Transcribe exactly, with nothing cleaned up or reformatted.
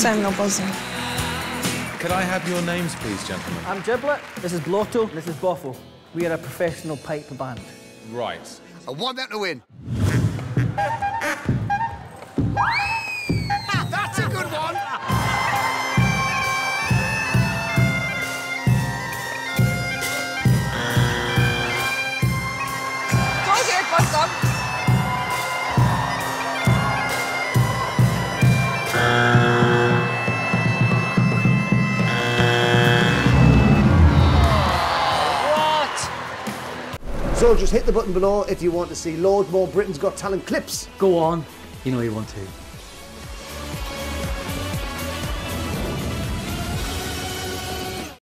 I'm not buzzing. Could I have your names, please, gentlemen? I'm Giblet, this is Blotto, this is Boffo. We are a professional pipe band. Right. I want them to win. That's a good one! Go here, first up. So just hit the button below if you want to see loads more Britain's Got Talent clips. Go on, you know you want to.